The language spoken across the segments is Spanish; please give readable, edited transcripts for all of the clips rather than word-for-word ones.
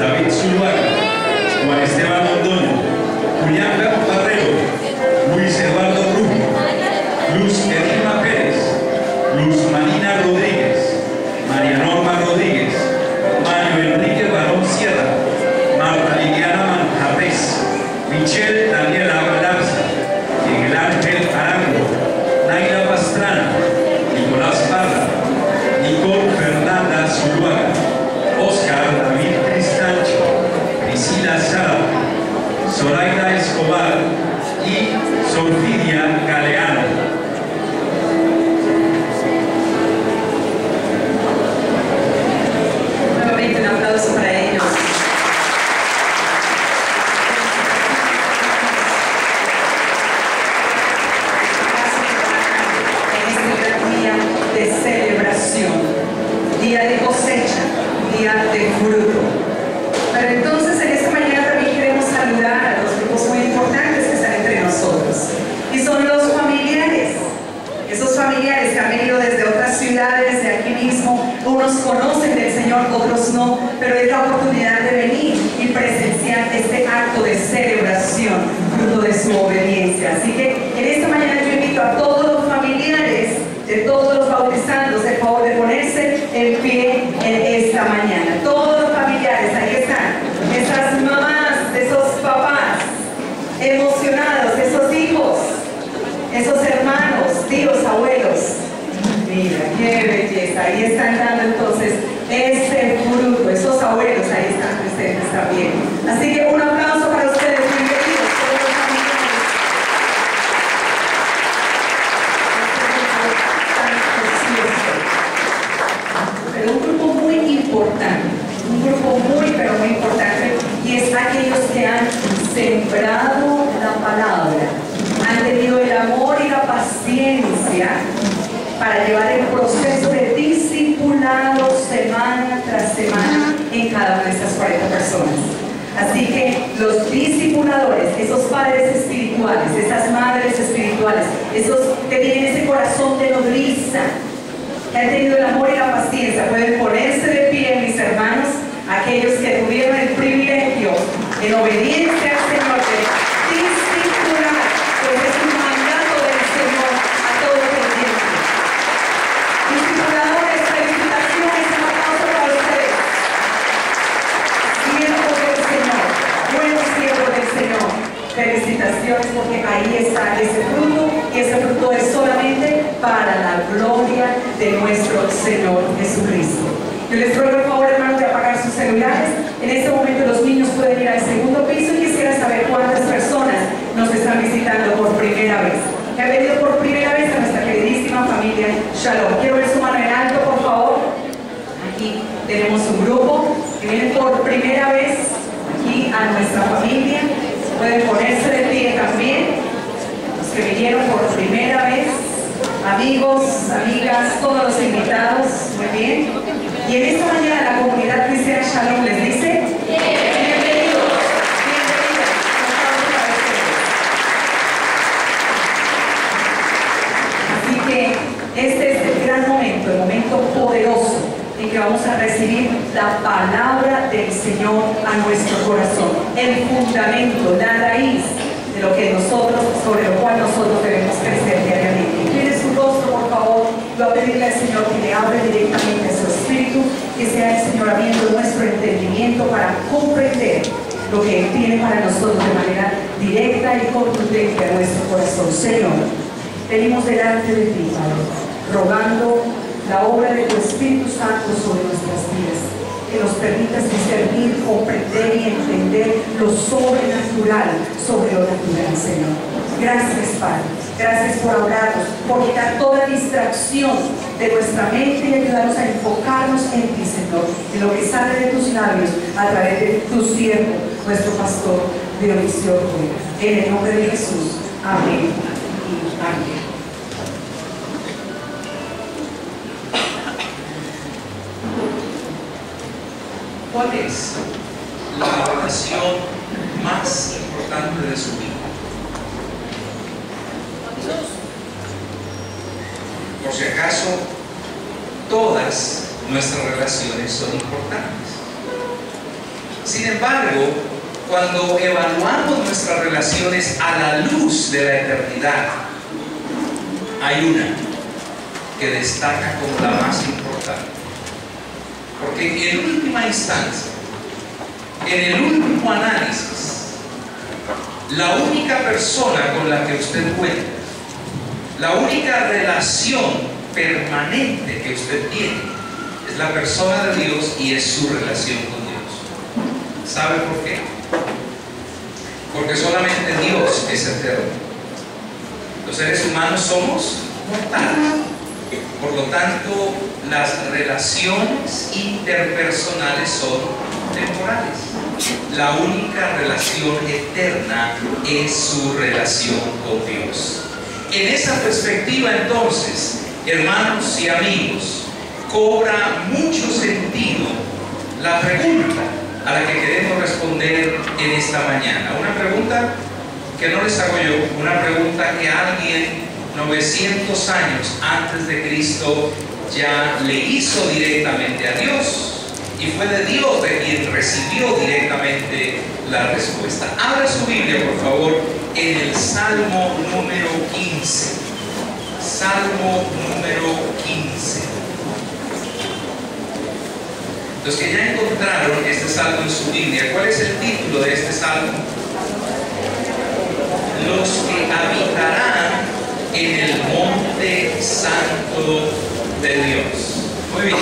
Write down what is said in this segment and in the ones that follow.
David Zuluaga, Juan Esteban Mondoño, Julián Barrero, Luis Eduardo Rubio, Luz Erima Pérez, Luz Marina Rodríguez, María Norma Rodríguez, Mario Enrique Barón Sierra, Marta Liliana Manjarres, Michelle Daniela Galarza, Miguel Ángel Arango, Naila Pastrana, Nicolás Parra, Nicole Fernanda Zuluaga, Oscar David Cristancho, Priscila Sara, Zoraida Escobar y Sofía Galeano. Nuevamente un aplauso para ellos. En este gran día de celebración, día de cosecha, día de fruto. Pero entonces en esta mañana también queremos saludar a dos grupos muy importantes que están entre nosotros. Y son los familiares. Esos familiares que han venido desde otras ciudades, de aquí mismo, unos conocen del Señor, otros no, pero es la oportunidad de venir y presenciar este acto de celebración, fruto de su obediencia. Así que en esta mañana yo invito a todos los familiares de todos los bautizandos, el favor de ponerse en pie en esta mañana. Todos los familiares, ahí están, esas mamás, esos papás emocionados, esos hijos, esos hermanos, tíos, abuelos. Mira, qué belleza, ahí están dando entonces ese fruto, esos abuelos ahí están presentes también. Así que un aplauso para ustedes, bienvenidos todos los familiares. Pero un grupo muy importante, un grupo muy pero muy importante, y es aquellos que han sembrado la palabra, han tenido el amor y la paciencia para llevar el proceso de discipulado semana tras semana en cada una de estas 40 personas. Así que los discipuladores, esos padres espirituales, esas madres espirituales, esos que tienen ese corazón de nodriza, que han tenido el amor y la paciencia, pueden ponerse de pie, mis hermanos, aquellos que tuvieron el privilegio en obediencia al Señor de discipular, pues es un mandato del Señor a todo creyente. Discipuladores, felicitaciones, un aplauso para ustedes. Siervos del Señor, buenos siervos del Señor. Felicitaciones, porque ahí está ese fruto, y ese fruto es solamente para la gloria de nuestro Señor Jesucristo. Yo les ruego el favor, hermanos, de apagar sus celulares. En este momento los niños pueden ir al segundo piso y quisiera saber cuántas personas nos están visitando por primera vez. Que han venido por primera vez a nuestra queridísima familia Shalom. Quiero ver su mano en alto, por favor. Aquí tenemos un grupo que viene por primera vez aquí a nuestra familia. Pueden ponerse de pie también. Los que vinieron por primera vez, amigos, amigas, todos los invitados. Muy bien. Y en esta mañana la comunidad cristiana Shalom les dice: bienvenidos, bienvenidos. Así que este es el gran momento, el momento poderoso en que vamos a recibir la palabra del Señor a nuestro corazón, el fundamento, la raíz de lo que nosotros, sobre lo cual nosotros debemos crecer diariamente. Incline su rostro, por favor. Voy a pedirle al Señor que le hable directamente a su espíritu, que sea el Señor abriendo nuestro entendimiento para comprender lo que Él tiene para nosotros de manera directa y contundente a nuestro corazón. Señor, venimos delante de ti, Padre, rogando la obra de tu Espíritu Santo sobre nuestras vidas, que nos permitas discernir, comprender y entender lo sobrenatural sobre lo natural, Señor. Gracias, Padre. Gracias por hablarnos, por quitar toda distracción de nuestra mente y ayudarnos a enfocarnos en ti, Señor, en lo que sale de tus labios a través de tu siervo, nuestro pastor Dionisio Rueda. En el nombre de Jesús. Amén y amén. ¿Cuál es la oración más importante de su vida? Por si acaso, todas nuestras relaciones son importantes. Sin embargo, cuando evaluamos nuestras relaciones a la luz de la eternidad, hay una que destaca como la más importante. Porque en última instancia, en el último análisis, la única persona con la que usted cuenta, la única relación permanente que usted tiene, es la persona de Dios y es su relación con Dios. ¿Sabe por qué? Porque solamente Dios es eterno. Los seres humanos somos mortales. Por lo tanto, las relaciones interpersonales son temporales. La única relación eterna es su relación con Dios. En esa perspectiva, entonces, hermanos y amigos, cobra mucho sentido la pregunta a la que queremos responder en esta mañana. Una pregunta que no les hago yo, una pregunta que alguien 900 años antes de Cristo ya le hizo directamente a Dios, y fue de Dios de quien recibió directamente la respuesta. Abra su Biblia, por favor, en el Salmo número 15. Salmo número 15. Los que ya encontraron este salmo en su Biblia, ¿cuál es el título de este salmo? Los que habitarán en el monte santo de Dios. Muy bien.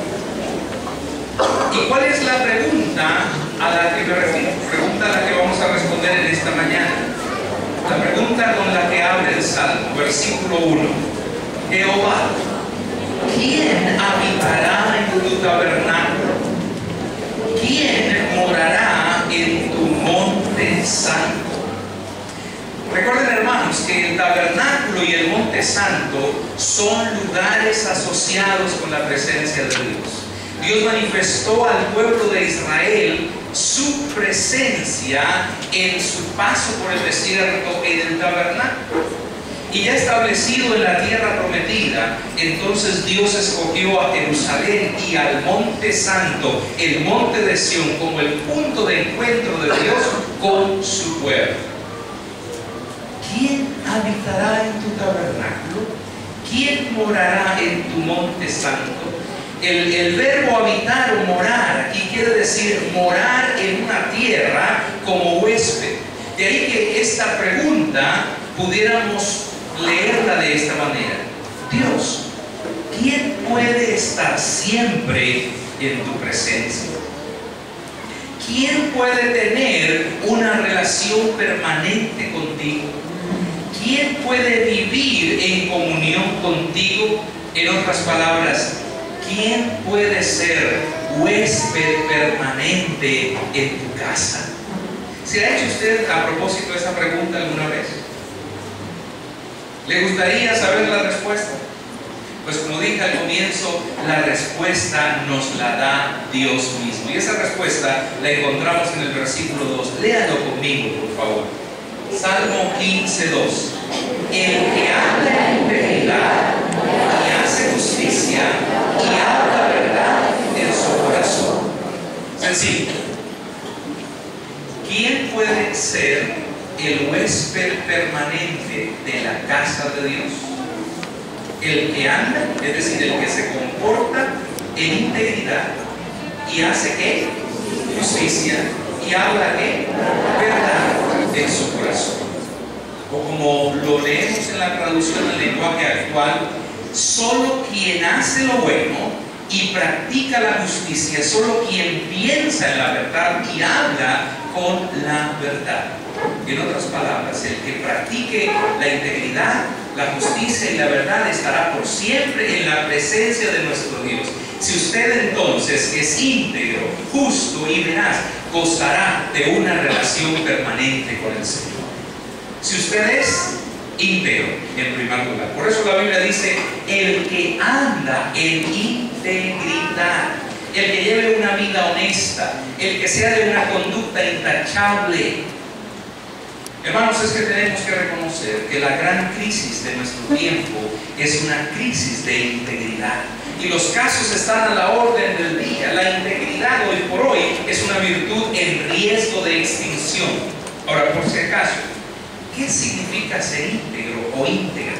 ¿Y cuál es la pregunta a la que me refiero? Pregunta a la que vamos a responder en esta mañana. La pregunta con la que abre el salmo, versículo 1. Jehová, ¿quién habitará en tu tabernáculo? ¿Quién morará en tu monte santo? Recuerden, hermanos, que el tabernáculo y el monte santo son lugares asociados con la presencia de Dios. Dios manifestó al pueblo de Israel su presencia en su paso por el desierto en el tabernáculo. Y ya establecido en la tierra prometida, entonces Dios escogió a Jerusalén y al monte santo, el monte de Sión, como el punto de encuentro de Dios con su pueblo. ¿Quién habitará en tu tabernáculo? ¿Quién morará en tu monte santo? El verbo habitar o morar aquí quiere decir morar en una tierra como huésped. De ahí que esta pregunta pudiéramos leerla de esta manera. Dios, ¿quién puede estar siempre en tu presencia? ¿Quién puede tener una relación permanente contigo? ¿Quién puede vivir en comunión contigo? En otras palabras, ¿quién puede ser huésped permanente en tu casa? ¿Se ha hecho usted a propósito de esa pregunta alguna vez? ¿Le gustaría saber la respuesta? Pues como dije al comienzo, la respuesta nos la da Dios mismo. Y esa respuesta la encontramos en el versículo 2. Léalo conmigo, por favor. Salmo 15:2. El que habla en integridad y hace justicia y habla verdad en su corazón. Sencillo. ¿Quién puede ser el huésped permanente de la casa de Dios? El que anda, es decir, el que se comporta en integridad y hace ¿qué? Justicia y habla ¿qué? Verdad en su corazón. O como lo leemos en la traducción del lenguaje actual, solo quien hace lo bueno y practica la justicia, solo quien piensa en la verdad y habla con la verdad. En otras palabras, el que practique la integridad, la justicia y la verdad estará por siempre en la presencia de nuestro Dios. Si usted entonces es íntegro, justo y veraz, gozará de una relación permanente con el Señor. Si usted es íntegro, en primer lugar. Por eso la Biblia dice, el que anda en integridad, el que lleve una vida honesta, el que sea de una conducta intachable. Hermanos, es que tenemos que reconocer que la gran crisis de nuestro tiempo es una crisis de integridad. y los casos están a la orden del día. La integridad hoy por hoy es una virtud en riesgo de extinción. Ahora, por si acaso, ¿qué significa ser íntegro o íntegra?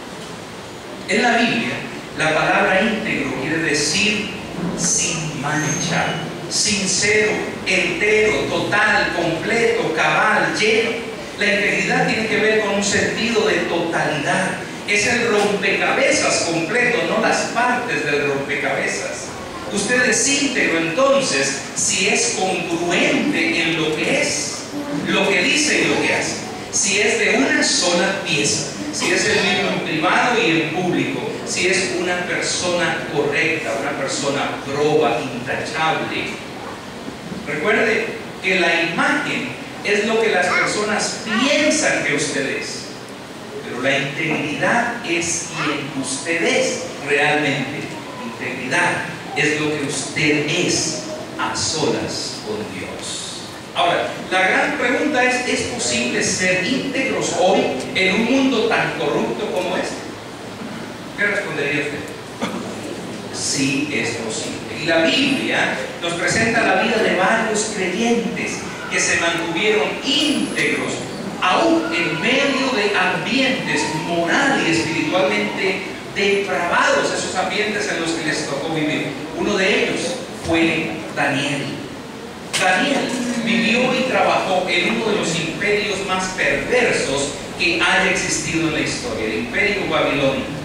En la Biblia, la palabra íntegro quiere decir sin mancha, sincero, entero, total, completo, cabal, lleno. La integridad tiene que ver con un sentido de totalidad. Es el rompecabezas completo, no las partes del rompecabezas. Usted es íntegro entonces si es congruente en lo que es, lo que dice y lo que hace. Si es de una sola pieza, si es el mismo en privado y en público, si es una persona correcta, una persona proba, intachable. Recuerde que la imagen es lo que las personas piensan que usted es, pero la integridad es quien usted es realmente. Integridad es lo que usted es a solas con Dios. Ahora, la gran pregunta es posible ser íntegros hoy en un mundo tan corrupto como este? ¿Qué respondería usted? Sí, es posible. Y la Biblia nos presenta la vida de varios creyentes que se mantuvieron íntegros aún en medio de ambientes moral y espiritualmente depravados, esos ambientes en los que les tocó vivir. Uno de ellos fue Daniel. Daniel vivió y trabajó en uno de los imperios más perversos que haya existido en la historia, el imperio babilónico.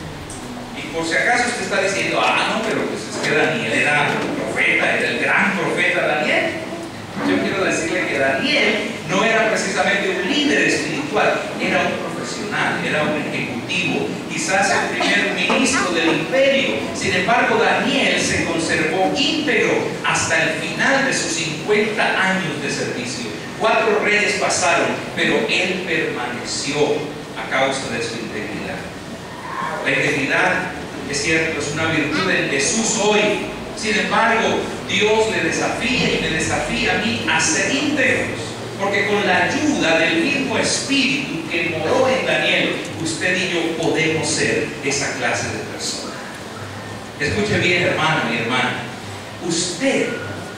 Y por si acaso usted está diciendo, no, pero pues es que Daniel era profeta, era el gran profeta Daniel. Yo quiero decirle que Daniel no era precisamente un líder espiritual, era un profesional, era un ejecutivo, quizás el primer ministro del imperio. Sin embargo, Daniel se conservó íntegro hasta el final de sus 50 años de servicio. 4 reyes pasaron, pero él permaneció a causa de su integridad. La integridad, es cierto, es una virtud en Jesús hoy. Sin embargo, Dios le desafía y me desafía a mí a ser íntegros, porque con la ayuda del mismo Espíritu que moró en Daniel, usted y yo podemos ser esa clase de persona. Escuche bien, hermano y hermana, usted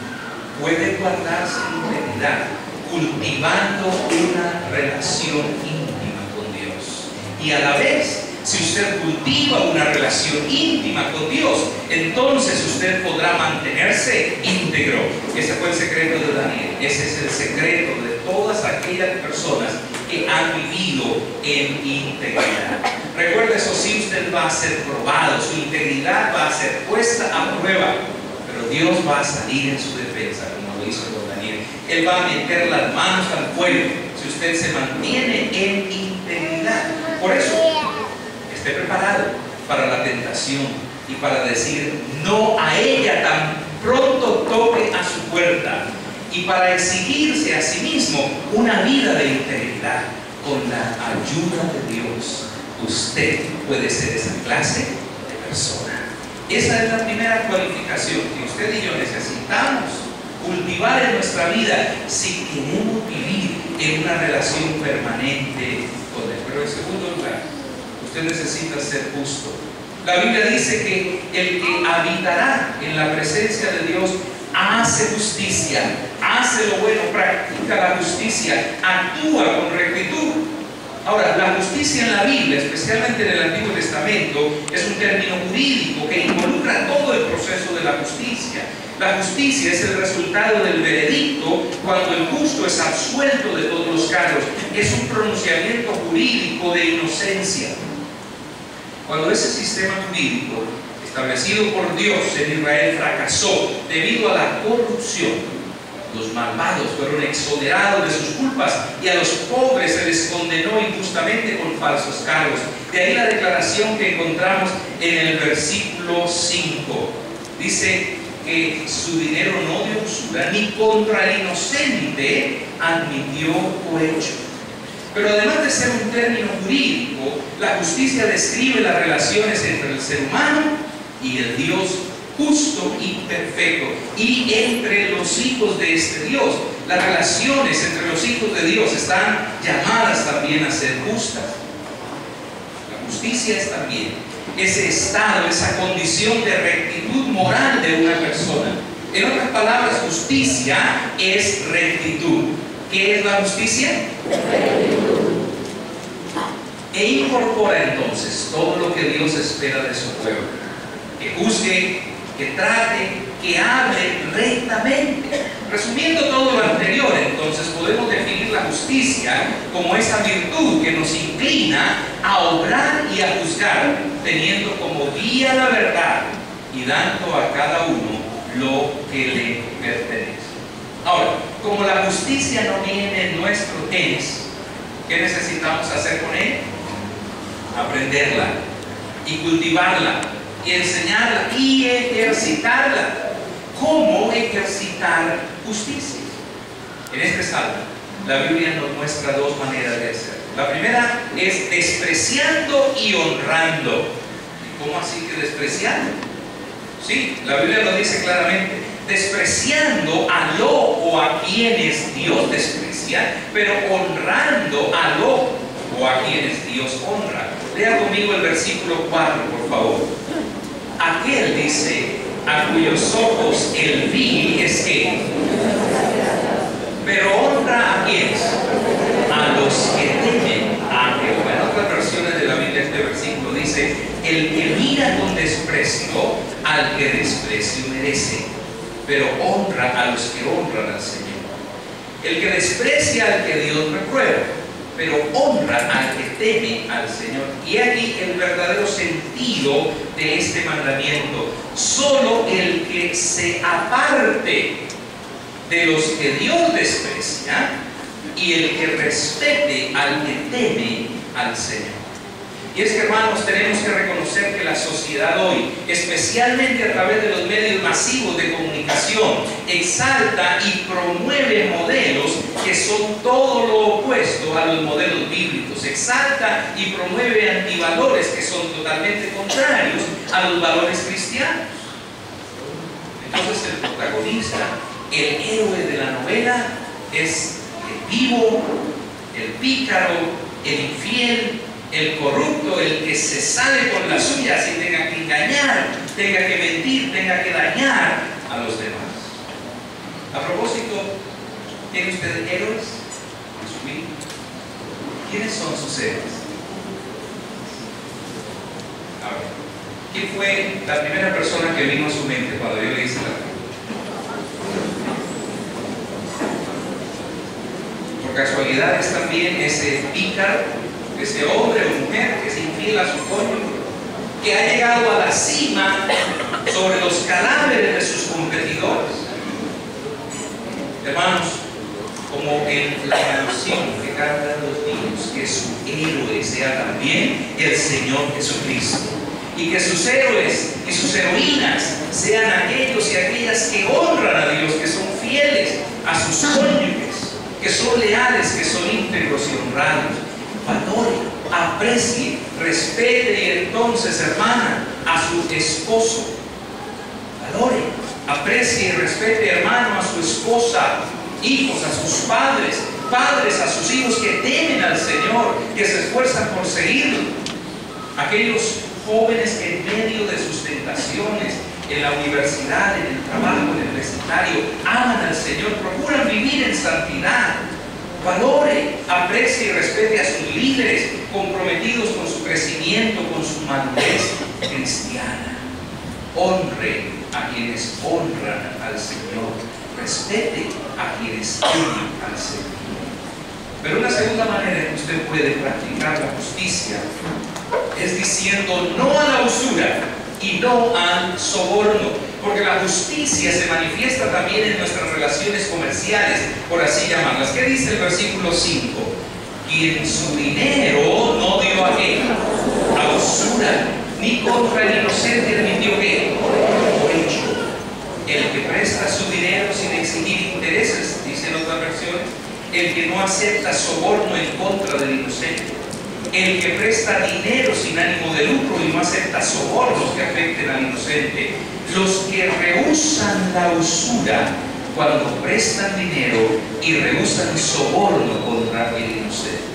puede guardarse integridad cultivando una relación íntima con Dios, y a la vez, si usted cultiva una relación íntima con Dios, entonces usted podrá mantenerse íntegro. Ese fue el secreto de Daniel. Ese es el secreto de todas aquellas personas que han vivido en integridad. Recuerde, eso sí, usted va a ser probado, su integridad va a ser puesta a prueba, pero Dios va a salir en su defensa, como lo hizo con Daniel. Él va a meter las manos al fuego si usted se mantiene en integridad. Por eso, esté preparado para la tentación y para decir no a ella tan pronto toque a su puerta, y para exigirse a sí mismo una vida de integridad. Con la ayuda de Dios, usted puede ser esa clase de persona. Esa es la primera cualificación que usted y yo necesitamos cultivar en nuestra vida si queremos vivir en una relación permanente con Él. Pero en segundo lugar, usted necesita ser justo. La Biblia dice que el que habitará en la presencia de Dios hace justicia, hace lo bueno, practica la justicia, actúa con rectitud. Ahora, la justicia en la Biblia, especialmente en el Antiguo Testamento, es un término jurídico que involucra todo el proceso de la justicia. La justicia es el resultado del veredicto cuando el justo es absuelto de todos los cargos. Es un pronunciamiento jurídico de inocencia. Cuando ese sistema jurídico establecido por Dios en Israel fracasó debido a la corrupción, los malvados fueron exonerados de sus culpas y a los pobres se les condenó injustamente con falsos cargos. De ahí la declaración que encontramos en el versículo 5. Dice que su dinero no dio usura, ni contra el inocente admitió cohecho. Pero además de ser un término jurídico, la justicia describe las relaciones entre el ser humano y el Dios justo y perfecto, y entre los hijos de este Dios. Las relaciones entre los hijos de Dios están llamadas también a ser justas. La justicia es también ese estado, esa condición de rectitud moral de una persona. En otras palabras, justicia es rectitud. ¿Qué es la justicia? E incorpora entonces todo lo que Dios espera de su pueblo: que juzgue, que trate, que hable rectamente. Resumiendo todo lo anterior, entonces podemos definir la justicia como esa virtud que nos inclina a obrar y a juzgar, teniendo como guía la verdad y dando a cada uno lo que le pertenece. Ahora, como la justicia no viene en nuestro tenis, ¿qué necesitamos hacer con él? Aprenderla y cultivarla y enseñarla y ejercitarla. ¿Cómo ejercitar justicia? En este salmo, la Biblia nos muestra dos maneras de hacerlo. La primera es despreciando y honrando. ¿Cómo así que despreciando? Sí, la Biblia lo dice claramente: despreciando a lo o a quienes Dios desprecia, pero honrando a lo o a quienes Dios honra. Lea conmigo el versículo 4, por favor. Aquel, dice, a cuyos ojos el vil es que, pero honra a quienes, a los que temen a Jehová. En otras versiones de la Biblia este versículo dice: el que mira con desprecio al que desprecio merece, pero honra a los que honran al Señor. El que desprecia al que Dios reprueba, pero honra al que teme al Señor. Y aquí el verdadero sentido de este mandamiento: solo el que se aparte de los que Dios desprecia y el que respete al que teme al Señor. Y es que, hermanos, tenemos que reconocer que la sociedad hoy, especialmente a través de los medios masivos de comunicación, exalta y promueve modelos que son todo lo opuesto a los modelos bíblicos. Exalta y promueve antivalores que son totalmente contrarios a los valores cristianos. Entonces el protagonista, el héroe de la novela, es el vivo, el pícaro, el infiel, el corrupto, el que se sale con las suyas y tenga que engañar, tenga que mentir, tenga que dañar a los demás. A propósito, ¿tiene usted héroes en su vida? ¿Quiénes son sus héroes? A ver, ¿quién fue la primera persona que vino a su mente cuando yo le hice la pregunta? Por casualidad es también ese pícaro, ese hombre o mujer que es infiel a su cónyuge, que ha llegado a la cima sobre los cadáveres de sus competidores. Hermanos, como en la canción que cantan los niños, que su héroe sea también el Señor Jesucristo, y que sus héroes y sus heroínas sean aquellos y aquellas que honran a Dios, que son fieles a sus cónyuges, que son leales, que son íntegros y honrados. Valore, aprecie, respete y entonces, hermana, a su esposo. Valore, aprecie y respete, hermano, a su esposa, hijos, a sus padres, padres a sus hijos que temen al Señor, que se esfuerzan por seguirlo. Aquellos jóvenes que en medio de sus tentaciones, en la universidad, en el trabajo universitario, aman al Señor, procuran vivir en santidad. Valore, aprecie y respete a sus líderes comprometidos con su crecimiento, con su madurez cristiana. Honre a quienes honran al Señor. Respete a quienes temen al Señor. Pero una segunda manera en que usted puede practicar la justicia es diciendo no a la usura y no al soborno. Porque la justicia se manifiesta también en nuestras relaciones comerciales, por así llamarlas. ¿Qué dice el versículo 5? Quien su dinero no dio a qué, a usura, ni contra el inocente admitió qué, cohecho. El que presta su dinero sin exigir intereses, dice en otra versión, el que no acepta soborno en contra del inocente, el que presta dinero sin ánimo de lucro y no acepta sobornos que afecten al inocente, los que rehúsan la usura cuando prestan dinero y rehúsan soborno contra el inocente.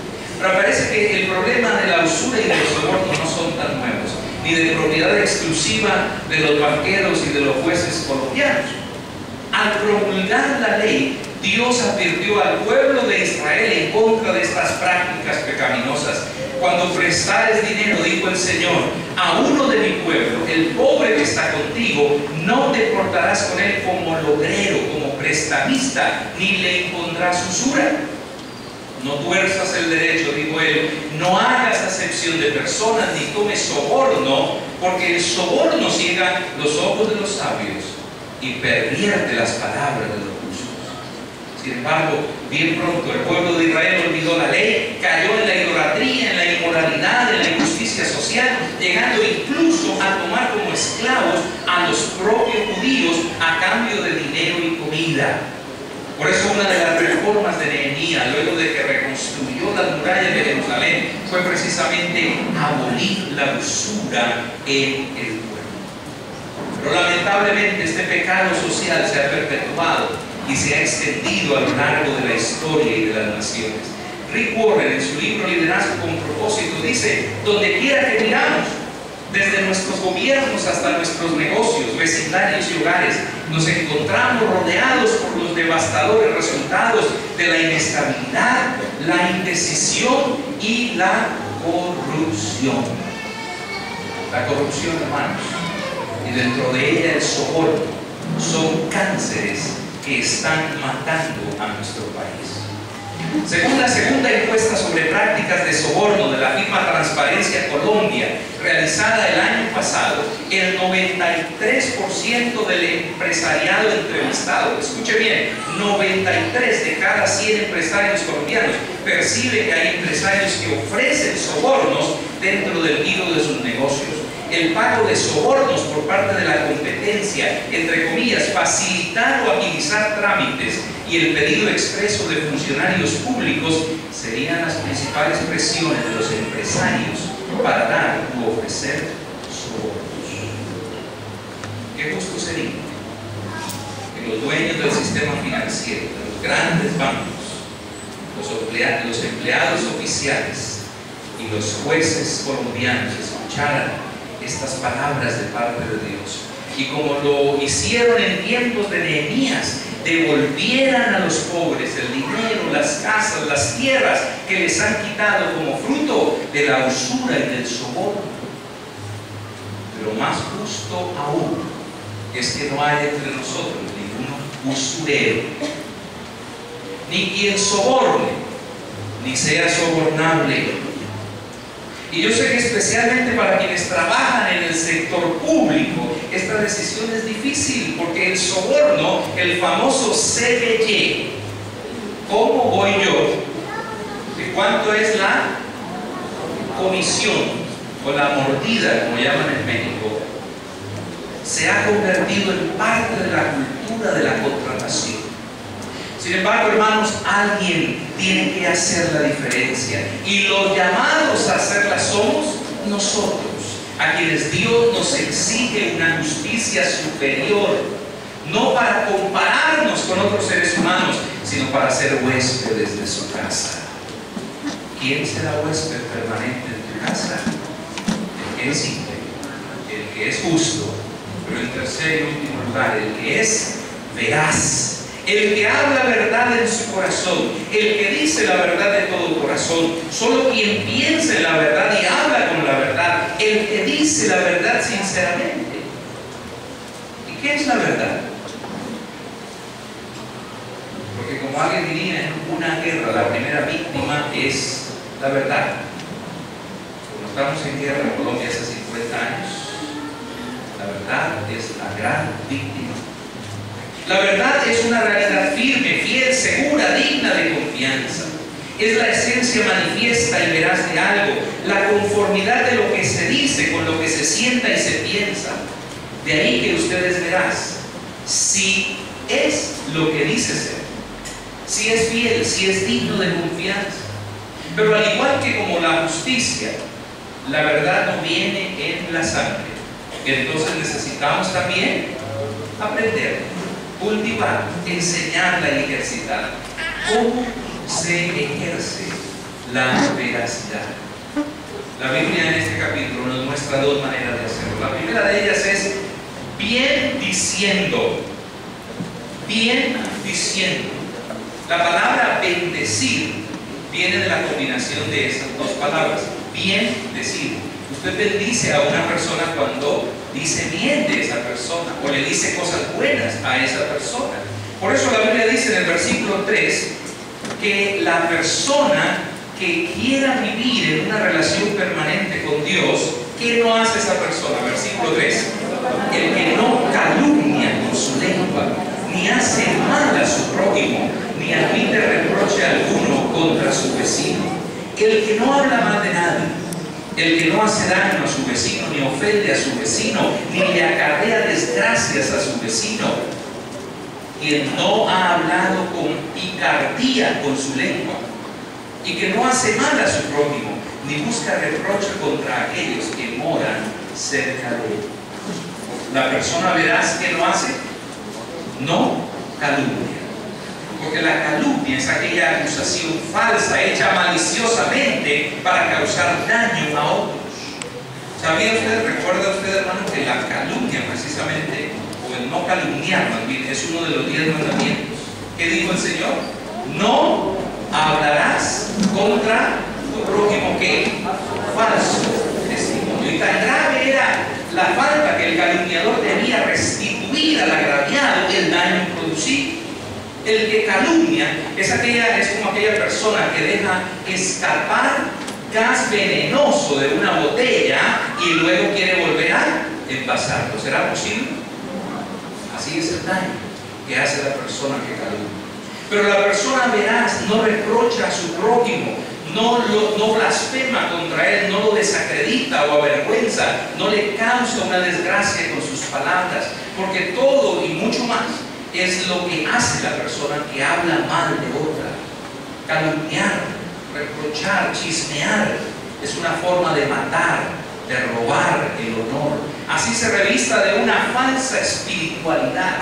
Pero parece que el problema de la usura y del soborno no son tan nuevos, ni de propiedad exclusiva de los banqueros y de los jueces colombianos. Al promulgar la ley, Dios advirtió al pueblo de Israel en contra de estas prácticas pecaminosas. Cuando prestares dinero, dijo el Señor, a uno de mi pueblo, el pobre que está contigo, no te portarás con él como logrero, como prestamista, ni le impondrás usura. No tuerzas el derecho, dijo él, no hagas acepción de personas, ni tomes soborno, porque el soborno ciega los ojos de los sabios y pervierte las palabras de los justos. Sin embargo, bien pronto el pueblo de Israel olvidó la ley, cayó en la idolatría, en la inmoralidad, en la injusticia social, llegando incluso a tomar como esclavos a los propios judíos a cambio de dinero y comida. Por eso una de las reformas de Nehemías, luego de que reconstruyó las murallas de Jerusalén, fue precisamente abolir la usura en el pueblo. Pero lamentablemente este pecado social se ha perpetuado y se ha extendido a lo largo de la historia y de las naciones. Rick Warren, en su libro Liderazgo con Propósito, dice: donde quiera que miramos, desde nuestros gobiernos hasta nuestros negocios, vecindarios y hogares, nos encontramos rodeados por los devastadores resultados de la inestabilidad, la indecisión y la corrupción. La corrupción, hermanos, y dentro de ella el soborno, son cánceres que están matando a nuestro país. Según la segunda encuesta sobre prácticas de soborno de la firma Transparencia Colombia, realizada el año pasado, el 93% del empresariado entrevistado, escuche bien, 93 de cada 100 empresarios colombianos percibe que hay empresarios que ofrecen sobornos dentro del giro de sus negocios. El pago de sobornos por parte de la competencia, entre comillas, facilitar o agilizar trámites, y el pedido expreso de funcionarios públicos serían las principales presiones de los empresarios para dar u ofrecer sobornos. ¿Qué justo sería que los dueños del sistema financiero, de los grandes bancos, los empleados oficiales y los jueces colombianos escucharan estas palabras de parte de Dios, y como lo hicieron en tiempos de Nehemías, devolvieran a los pobres el dinero, las casas, las tierras que les han quitado como fruto de la usura y del soborno? Pero más justo aún es que no haya entre nosotros ningún usurero, ni quien soborne, ni sea sobornable. Y yo sé que especialmente para quienes trabajan en el sector público, esta decisión es difícil, porque el soborno, el famoso CBY, ¿cómo voy yo? ¿De cuánto es la comisión o la mordida, como llaman en México? Se ha convertido en parte de la cultura de la contratación. Sin embargo, hermanos, alguien tiene que hacer la diferencia, y los llamados a hacerla somos nosotros, a quienes Dios nos exige una justicia superior, no para compararnos con otros seres humanos, sino para ser huéspedes de su casa. ¿Quién será huésped permanente en tu casa? El que es íntegro, el que es justo, pero en tercer y último lugar, el que es veraz, el que habla verdad en su corazón, el que dice la verdad de todo corazón. Solo quien piensa en la verdad y habla con la verdad, el que dice la verdad sinceramente. ¿Y qué es la verdad? Porque como alguien diría, en una guerra la primera víctima es la verdad. Como estamos en guerra en Colombia hace 50 años, la verdad es la gran víctima. La verdad es una realidad firme, fiel, segura, digna de confianza. Es la esencia manifiesta y veraz de algo, la conformidad de lo que se dice con lo que se sienta y se piensa. De ahí que usted es veraz, si es lo que dice ser, si es fiel, si es digno de confianza. Pero al igual que como la justicia, la verdad no viene en la sangre. Entonces necesitamos también aprender, cultivar, enseñarla y ejercitar. ¿Cómo se ejerce la veracidad. La Biblia en este capítulo nos muestra dos maneras de hacerlo. La primera de ellas es bien diciendo. Bien diciendo. La palabra bendecir viene de la combinación de esas dos palabras. Bien decir. Usted bendice a una persona cuando dice bien de esa persona o le dice cosas buenas a esa persona. Por eso la Biblia dice en el versículo 3 que la persona que quiera vivir en una relación permanente con Dios, ¿qué no hace esa persona? Versículo 3. El que no calumnia con su lengua, ni hace mal a su prójimo, ni admite reproche alguno contra su vecino. El que no habla mal de nadie, el que no hace daño a su vecino, ni ofende a su vecino, ni le acarrea desgracias a su vecino, quien no ha hablado con picardía con su lengua, y que no hace mal a su prójimo, ni busca reproche contra aquellos que moran cerca de él. La persona veraz que lo hace, no calumnia. Porque la calumnia es aquella acusación falsa hecha maliciosamente para causar daño a otros. ¿Sabía usted, recuerda usted, hermano, que la calumnia precisamente, o el no calumniar más bien, es uno de los 10 mandamientos? ¿Qué dijo el Señor? No hablarás contra tu prójimo, ¿qué? Falso testimonio. Y tan grave era la falta que el calumniador debía restituir al agraviado el daño producido. El que calumnia es como aquella persona que deja escapar gas venenoso de una botella y luego quiere volver a envasarlo. ¿Será posible? Así es el daño que hace la persona que calumnia. Pero la persona veraz no reprocha a su prójimo, no blasfema contra él, no lo desacredita o avergüenza, no le causa una desgracia con sus palabras, porque todo y mucho más es lo que hace la persona que habla mal de otra. Calumniar, reprochar, chismear es una forma de matar, de robar el honor. Así se revista de una falsa espiritualidad.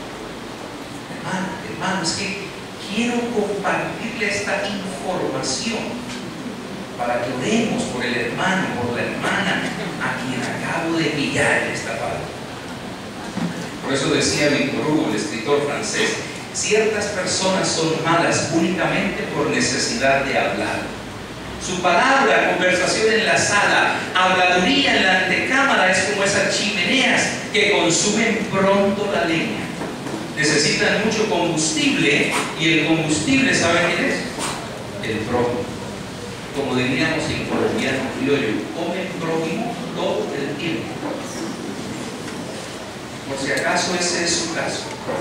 Hermano, es que quiero compartirle esta información para que oremos por el hermano, por la hermana a quien acabo de pillar en esta palabra. Por eso decía Victor Hugo, el escritor francés, ciertas personas son malas únicamente por necesidad de hablar. Su palabra, conversación en la sala, habladuría en la antecámara es como esas chimeneas que consumen pronto la leña. Necesitan mucho combustible y el combustible, ¿saben quién es? El prójimo. Como diríamos en colombiano criollo, come prójimo todo el tiempo. Por si acaso ese es su caso,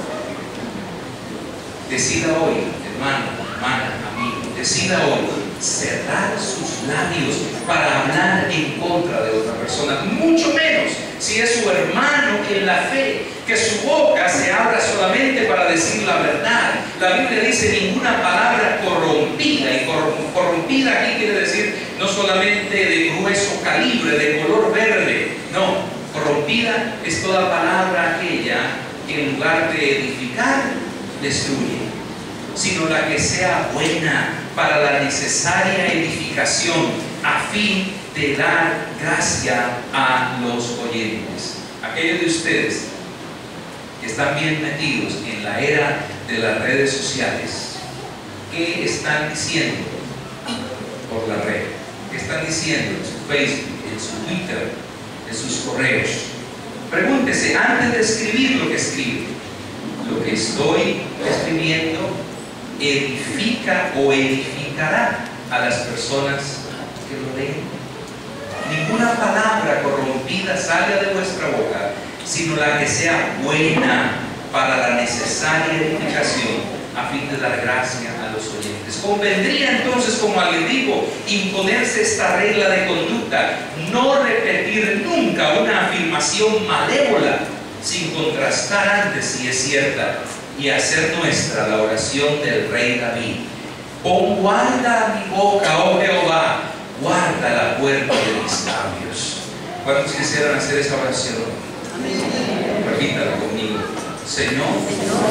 decida hoy, hermano, hermana, amigo, decida hoy cerrar sus labios para hablar en contra de otra persona, mucho menos si es su hermano en la fe, que su boca se abra solamente para decir la verdad. La Biblia dice ninguna palabra corrompida, y corrompida aquí quiere decir no solamente de grueso calibre, de color verde, no. Corrompida es toda palabra aquella que en lugar de edificar, destruye, sino la que sea buena para la necesaria edificación a fin de dar gracia a los oyentes. Aquellos de ustedes que están bien metidos en la era de las redes sociales, ¿qué están diciendo por la red? ¿Qué están diciendo en su Facebook, en su Twitter, en sus correos? Pregúntese antes de escribir lo que escribe, ¿lo que estoy escribiendo edifica o edificará a las personas que lo leen? Ninguna palabra corrompida salga de vuestra boca, sino la que sea buena para la necesaria edificación a fin de dar gracia a los oyentes. Convendría entonces, como alguien dijo, imponerse esta regla de conducta: no repetir nunca una afirmación malévola sin contrastar antes si es cierta, y hacer nuestra la oración del rey David: pon guarda mi boca, oh Jehová, guarda la puerta de mis labios. ¿Cuántos quisieran hacer esa oración? Repítala conmigo: Señor,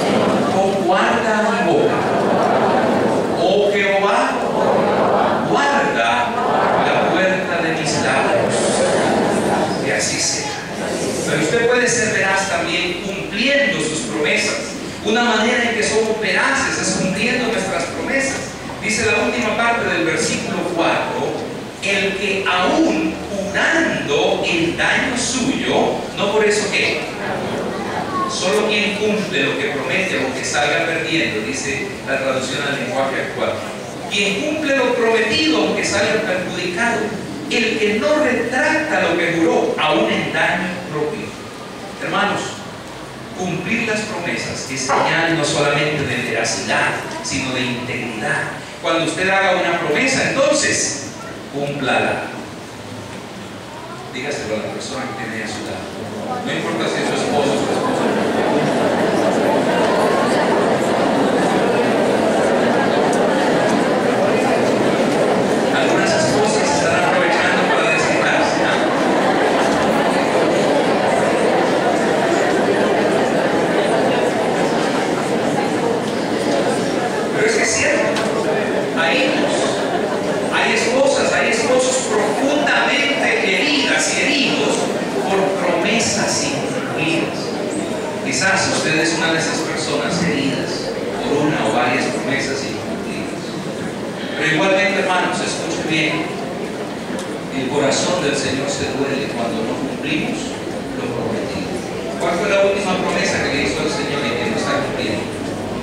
pon guarda mi boca, oh Jehová, guarda el daño suyo, no por eso que solo quien cumple lo que promete, aunque salga perdiendo, dice la traducción al lenguaje actual. Quien cumple lo prometido, aunque salga perjudicado. El que no retracta lo que juró, aún en daño propio. Hermanos, cumplir las promesas es señal no solamente de veracidad, sino de integridad. Cuando usted haga una promesa, entonces, cúmplala. Dígaselo a la persona que tiene a su lado. No importa si es su esposo o su esposa. Algunas esposas están aprovechando para desquitarse, ¿no? Pero es que es cierto. Hay hijos, hay esposas, hay esposos profundamente heridas y heridos por promesas incumplidas. Quizás usted es una de esas personas heridas por una o varias promesas incumplidas. Pero igualmente, hermanos, escuchen bien, el corazón del Señor se duele cuando no cumplimos lo prometido. ¿Cuál fue la última promesa que le hizo el Señor y que no está cumpliendo?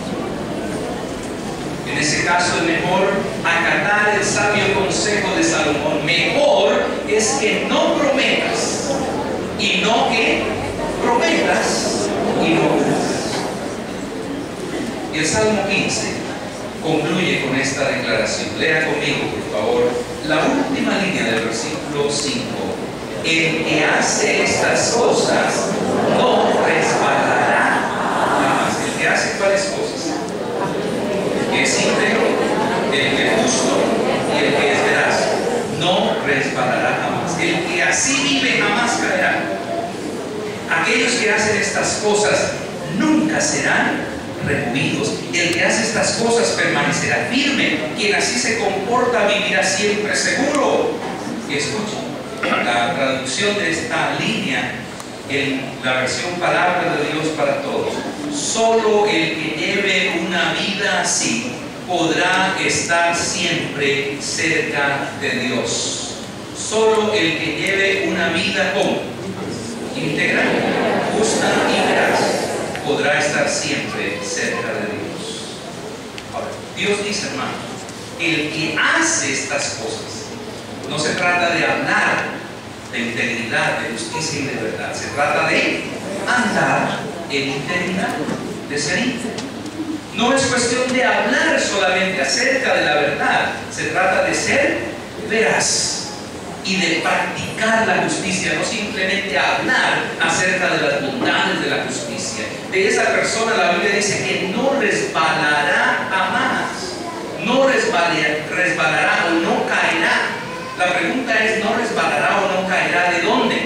En ese caso es mejor acatar el sabio consejo de Salomón. Mejor es que no prometas y no que prometas y no cumplas. Y el Salmo 15 concluye con esta declaración. Lea conmigo, por favor, la última línea del versículo 5. El que hace estas cosas no resbalará jamás. ¿El que hace cuáles cosas? El que es íntegro, el que es justo y el que es veraz no resbalará jamás. El que así vive jamás caerá. Aquellos que hacen estas cosas nunca serán removidos. El que hace estas cosas permanecerá firme. Quien así se comporta vivirá siempre seguro. Y escuchen, la traducción de esta línea en la versión Palabra de Dios para Todos. Solo el que lleve una vida así podrá estar siempre cerca de Dios. Solo el que lleve una vida como íntegra, justa y veraz podrá estar siempre cerca de Dios. Ahora, Dios dice, hermano, el que hace estas cosas, no se trata de hablar de integridad, de justicia y de verdad, se trata de andar en integridad, de ser íntegro. No es cuestión de hablar solamente acerca de la verdad, se trata de ser veraz y de practicar la justicia, no simplemente hablar acerca de las bondades de la justicia. De esa persona la Biblia dice que no resbalará jamás, no resbalará o no caerá. La pregunta es, ¿no resbalará o no caerá de dónde?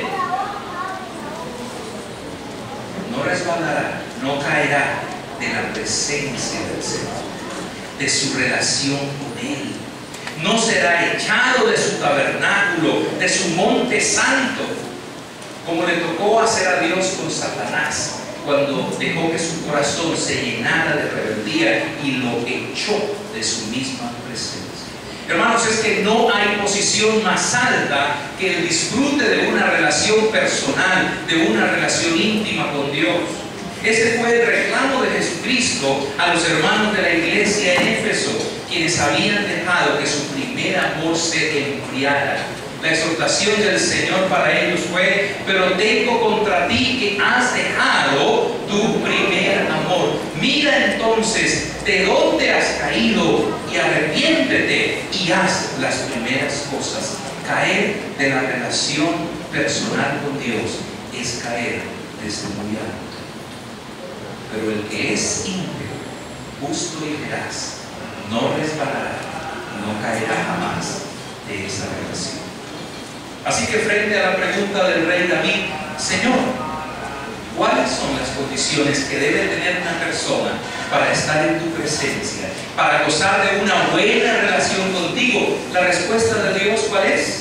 No resbalará, no caerá de la presencia del Señor, de su relación con Él. No será echado de su tabernáculo, de su monte santo, como le tocó hacer a Dios con Satanás, cuando dejó que su corazón se llenara de rebeldía y lo echó de su misma presencia. Hermanos, es que no hay posición más alta que el disfrute de una relación personal, de una relación íntima con Dios. Este fue el reclamo de Jesucristo a los hermanos de la iglesia en Éfeso, quienes habían dejado que su primer amor se enfriara. La exhortación del Señor para ellos fue: pero tengo contra ti que has dejado tu primer amor. Mira entonces de dónde has caído y arrepiéntete y haz las primeras cosas. Caer de la relación personal con Dios es caer desde muy alto. Pero el que es íntegro, justo y veraz, no resbalará, no caerá jamás de esa relación. Así que frente a la pregunta del rey David: Señor, ¿cuáles son las condiciones que debe tener una persona para estar en tu presencia, para gozar de una buena relación contigo? La respuesta de Dios, ¿cuál es?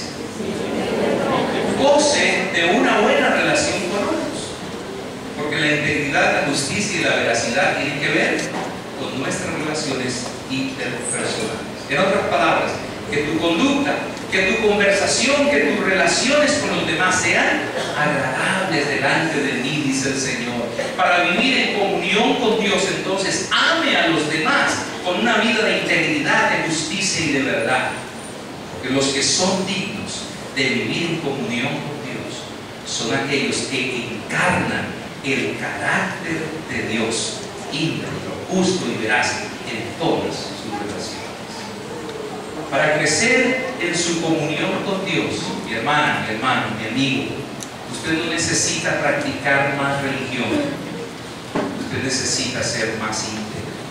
Goce de una buena relación con otros. Porque la integridad, la justicia y la veracidad tienen que ver con nuestras relaciones interpersonales. En otras palabras, que tu conducta, Que tu conversación, que tus relaciones con los demás sean agradables delante de mí, dice el Señor. Para vivir en comunión con Dios, entonces ame a los demás con una vida de integridad, de justicia y de verdad. Porque los que son dignos de vivir en comunión con Dios son aquellos que encarnan el carácter de Dios, íntegro, justo y veraz en todas sus relaciones. Para crecer en su comunión con Dios, mi hermana, mi hermano, mi amigo, usted no necesita practicar más religión, usted necesita ser más íntegro.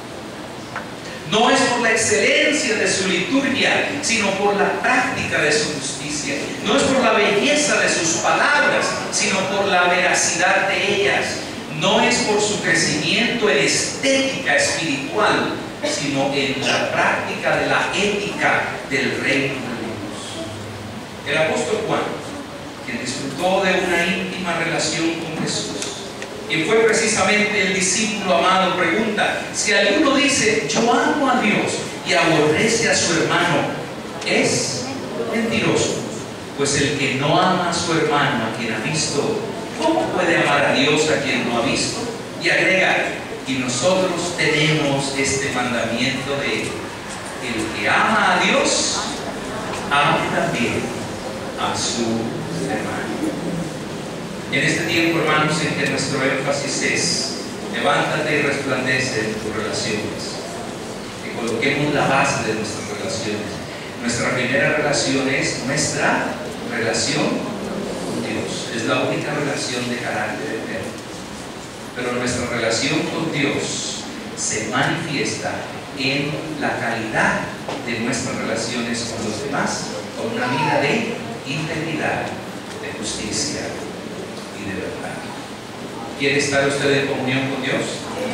No es por la excelencia de su liturgia, sino por la práctica de su justicia. No es por la belleza de sus palabras, sino por la veracidad de ellas. No es por su crecimiento en estética espiritual, sino en la práctica de la ética del reino de Dios. El apóstol Juan, quien disfrutó de una íntima relación con Jesús, quien fue precisamente el discípulo amado, pregunta: si alguno dice yo amo a Dios y aborrece a su hermano, es mentiroso, pues el que no ama a su hermano a quien ha visto, ¿cómo puede amar a Dios a quien no ha visto? Y agrega: y nosotros tenemos este mandamiento de el que ama a Dios, ama también a su hermano. En este tiempo, hermanos, en que nuestro énfasis es levántate y resplandece en tus relaciones, que coloquemos la base de nuestras relaciones. Nuestra primera relación es nuestra relación con Dios. Es la única relación de carácter eterno. Pero nuestra relación con Dios se manifiesta en la calidad de nuestras relaciones con los demás, con una vida de integridad, de justicia y de verdad. ¿Quiere estar usted en comunión con Dios?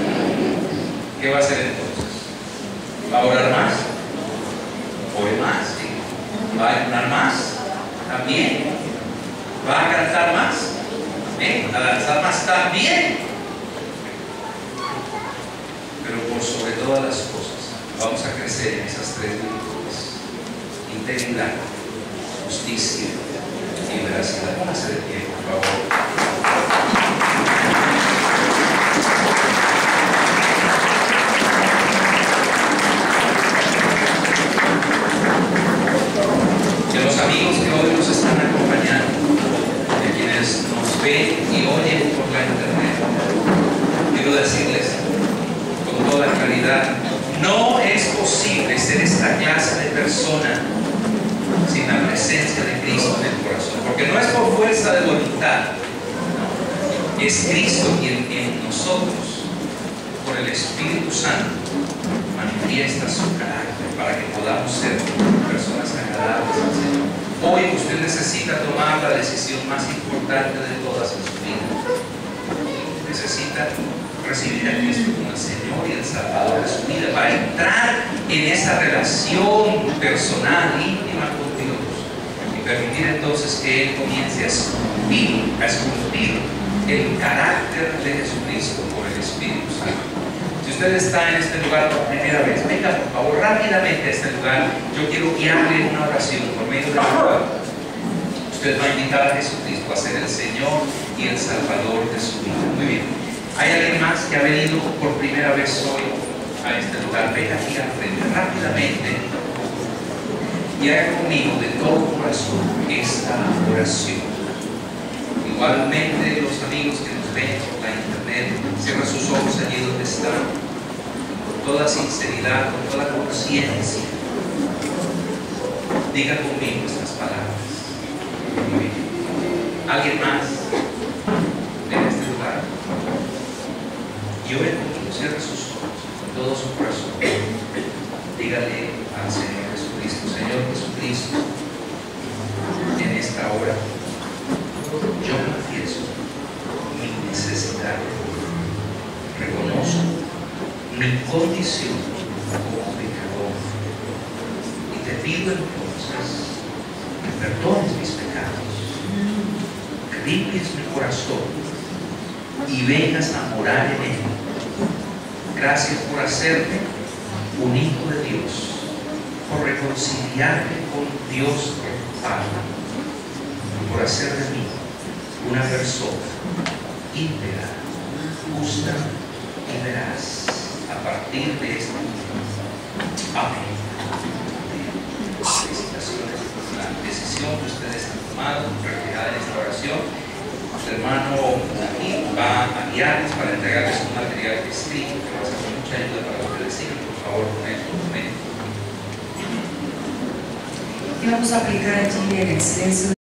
¿Qué va a hacer entonces? ¿Va a orar más? ¿Ore más? ¿Sí? ¿Va a ayunar más? También. ¿Va a cantar más? ¿A danzar más? También. Pero por sobre todas las cosas vamos a crecer en esas tres virtudes: integridad, justicia y veracidad. Póngase de pie, por favor. De los amigos que hoy nos están acompañando, de quienes nos ven y oyen por la internet, quiero decirles con toda claridad: no es posible ser esta clase de persona sin la presencia de Cristo en el corazón, porque no es por fuerza de voluntad, no. Es Cristo quien en nosotros, por el Espíritu Santo, manifiesta su carácter para que podamos ser personas agradables al Señor. Hoy usted necesita tomar la decisión más importante de todas en su vida. Necesita recibir a Cristo como el Señor y el Salvador de su vida, para entrar en esa relación personal, íntima con Dios, y permitir entonces que Él comience a esculpir el carácter de Jesucristo por el Espíritu Santo. Si usted está en este lugar por primera vez, venga por favor rápidamente a este lugar. Yo quiero guiarle en una oración por medio de la cual usted va a invitar a Jesucristo a ser el Señor y el Salvador de su vida. Muy bien. ¿Hay alguien más que ha venido por primera vez hoy a este lugar? Venga aquí al frente rápidamente y haga conmigo de todo corazón esta oración. Igualmente, los amigos que nos ven por la internet, cierra sus ojos allí donde están, con toda sinceridad, con toda conciencia. Diga conmigo estas palabras. Muy bien. ¿Alguien más en este lugar? Y ore conmigo, cierre sus ojos con todo su corazón. Dígale al Señor Jesucristo: Señor Jesucristo, en esta hora yo confieso mi necesidad, reconozco mi condición como pecador y te pido entonces que perdones mis pecados, que limpies mi corazón y vengas a morar en él. Gracias por hacerme un hijo de Dios, por reconciliarme con Dios Padre, por hacer de mí una persona íntegra, justa y veraz a partir de este momento. Amén. Felicitaciones por la decisión que ustedes han tomado, reflejada en esta oración. El hermano David va a guiarles para entregarles un material escrito que va a ser mucha ayuda para ustedes. Sigan, por favor, con el documento. Y vamos a aplicar allí en el silencio.